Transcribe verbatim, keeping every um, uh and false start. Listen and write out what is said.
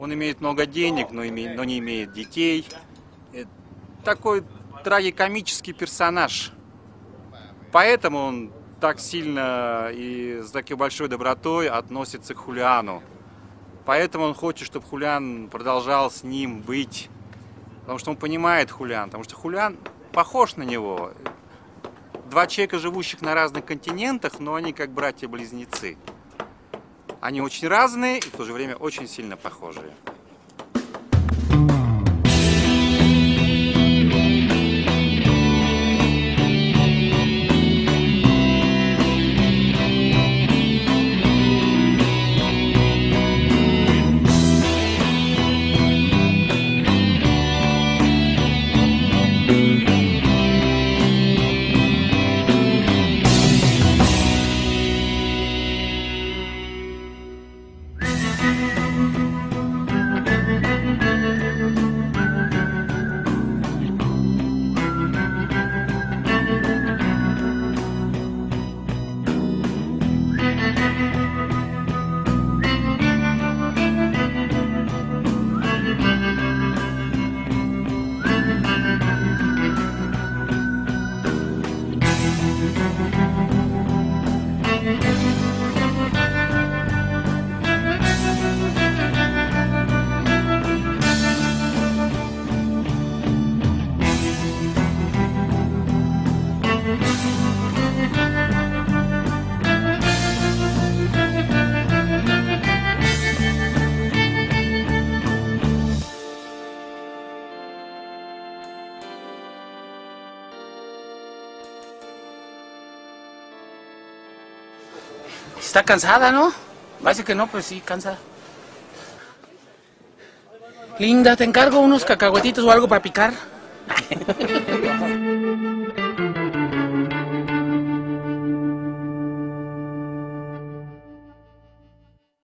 Он имеет много денег, но, име, но не имеет детей. Это такой трагикомический персонаж. Поэтому он так сильно и с такой большой добротой относится к Хулиану. Поэтому он хочет, чтобы Хулиан продолжал с ним быть. Потому что он понимает Хулиан. Потому что Хулиан похож на него. Два человека, живущих на разных континентах, но они как братья-близнецы. Они очень разные и в то же время очень сильно похожие. Está cansada, ¿no? Parece que no, pues sí, cansa. Linda, te encargo unos cacahuetitos o algo para picar.